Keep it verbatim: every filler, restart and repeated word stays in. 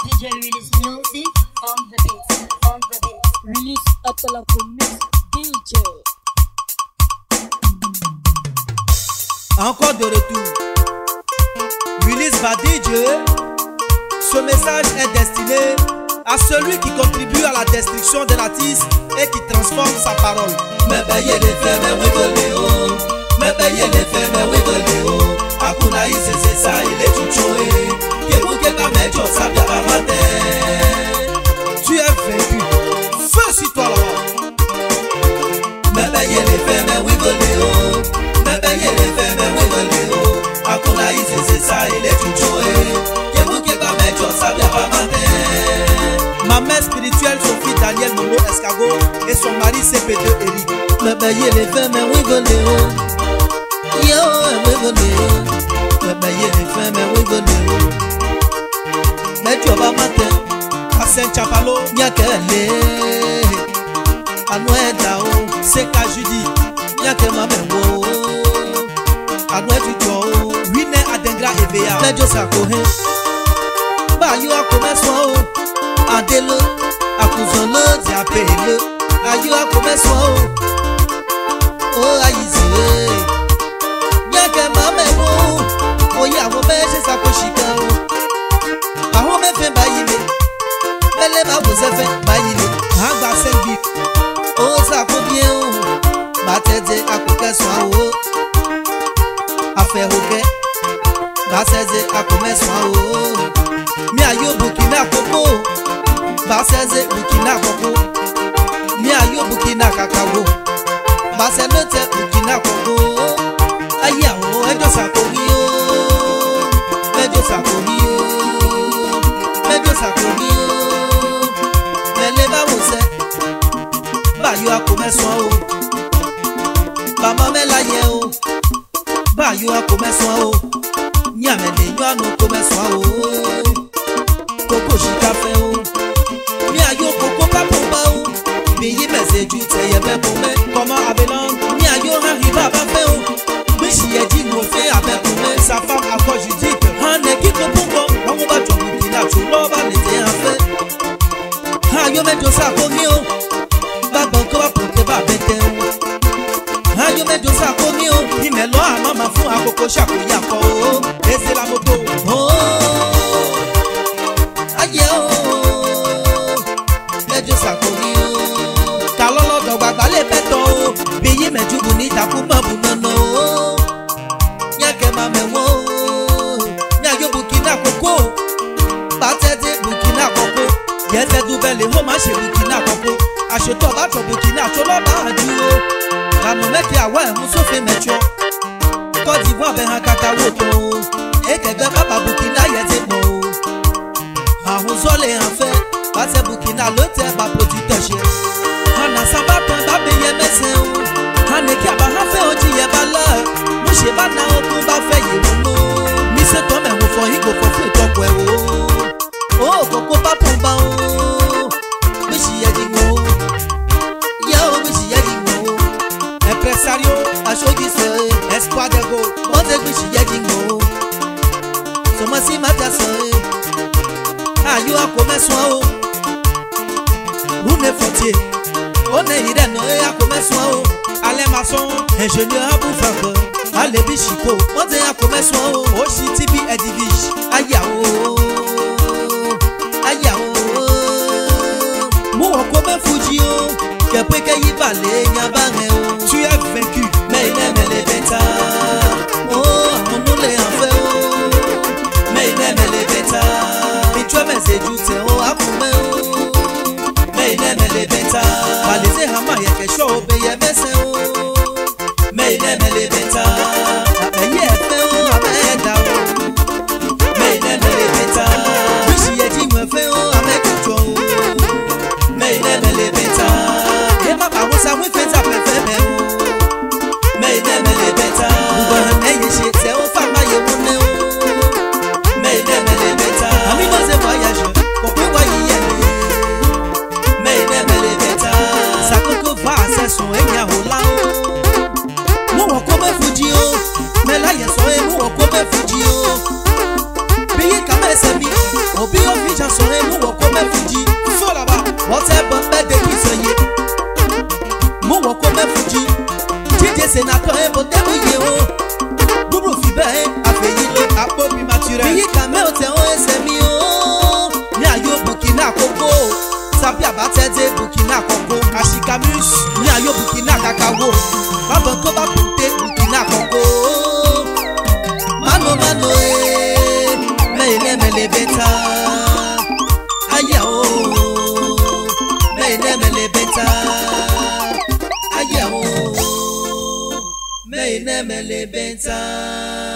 D J release music on the beat, on the beat. Release Atalako Mix D J. Encore de retour. Release by D J. Ce message est destiné à celui qui contribue à la destruction de l'artiste et qui transforme sa parole. Me paye les faits, mais oui, voléo. Me paye les faits, mais oui, voléo. Akuna ise c'est ça, il est tout choué. Kebu keka mejo, ça vient à matin. Tu es vaincu. Feu sur toi là-bas. Me paye les faits, mais oui, voléo. Me paye les faits, mais oui, voléo. Akuna ise c'est ça, il est tout choué. Kebu keka mejo, ça vient à matin. Ma mère spirituelle Sophie Daniel Momo Escargot et son mari C P deux Eric. Me paye les faits, mais oui, voléo. Yo, oui, voléo. Me paye les faits, mais oui, voléo. Mais tu vas matin. À Saint-Chapalo, Nyakele. Anoué Dao. c'est qu'à Judy. Nyake Mamengo. Anoué Tuto. Rine Adengra Evea. Mejo Sakohe. Ba you a commerçant. Adelo. Akuzolo Diapele. Ayu a commerçant. Oh, aïe, Nyake Mamengo. Oh, ya wo meje Sakoshika. Aho me fe bayile. Mele ba wo se fe bayile. Hagba Senbi. Oh, ça peut bien, ma tête est à couper soin, oh. Affaire ok, ma tête est à couper soin, oh. Mi ayo Burkina Coco, ma tête est Burkina Coco. Mi ayo Burkina Cacao, ma tête est Burkina Coco. Aïe, oh, et de sa corio, et de sa corio, et de sa corio. Mais les bas, vous savez. Ba yo a commerçant o, maman me la ye o. Ba yo a commerçant o, nyame de yo a no commerçant o. Koko shika fe o, mi a yo koko pa pomba o. Mi yi me se ju te ye be pome. Comment Abelon? Mi a yo arriva pa fe o. Mi shi ye di no fe a be pome. Sa femme a quoi Judith? Han e ki ko pombo, on va tu Burkina tu no ba le te a fe. Ha yo me jo sa ko mi o. Banko wa pote ba bete o. Ayo me do sa komi o. Imelo a mama fún akoko shako yako o. Ese la moto. Oh, aye o. Me do sa komi o. Kalolo do gbagba le peto o. Biyi me jubu ni taku mabu nono o. Nyake ma me wo. Nyayo Burkina Coco. Batete Burkina Coco. Yete dubele ho ma se Burkina Coco. Acheto ba to Burkina to lo ba duro. La no me ki awa mu so fe mecho. Côte d'Ivoire be han kaka woto. E ke gbe baba Burkina ye te mo. Ahun so le han fe. Ba se Burkina lo te ba producteur che. Hana samba pan ba be ye mese o. Hane ki aba ha fe oji ye ba la. Mo se ba na okun ba fe ye mo. Mi se to me wo fo hi go fo fun to ko e wo. Oh, koko pa pomba o. Mi si ye di mo. Empresario, Ashogi se Espoir de Go. Monte bishi yedingo. Soma si mata se. Ayo a commerçant o. Rune Fortier. On est ireno e a commerçant o. Alain Masson. Ingénieur à Boufako. Ale Bichiko. Monte a commerçant o. Oshi T B Edivige. Aya o. Aya o. Mo comme Fuji o. Kepe ke yi vale nyabare o. Tu es vaincu. Mais il aime les bêtas. Oh, on nous les en fait oh. Mais il aime les bêtas. Et tu as mes édutes oh à combien oh. Mais il aime les bêtas. Valise hama ya ke show be ye mese o. Mais il aime les bêtas. Abe ye fe o abe da o. Mais il aime les bêtas. Bishi ye di mo fe o abe kujo o. Mais il aime les bêtas. E ma ba wo sa we fe ta pe fe be o. Mais il aime les bêtas. Uba eye she te o fa ma ye wo ne o. Mais il aime les bêtas. Ami no se voyage. Ko pe wa yi ye. Mais il aime les bêtas. Sa koko va se son enya ho la o. Mo wo ko me Fuji o. Obi obi jansore mu wo ko me fuji. Faux là-bas. What a bombe de kisoye. Mu wo ko me fuji. Dj Senator e bote mu ye o. Bubru fibe a fe yilo. Apo bi maturel. Mi kame o te o ese mi o. Mi ayo Burkina Koko. Sabi abatede Burkina Koko. Ashikamus. Mi ayo Burkina Kakawo. Baba ko ba punte Burkina Koko. Mano mano eh. Mele mele beta. Aya o. Mele mele beta. Aya o. Mele mele beta.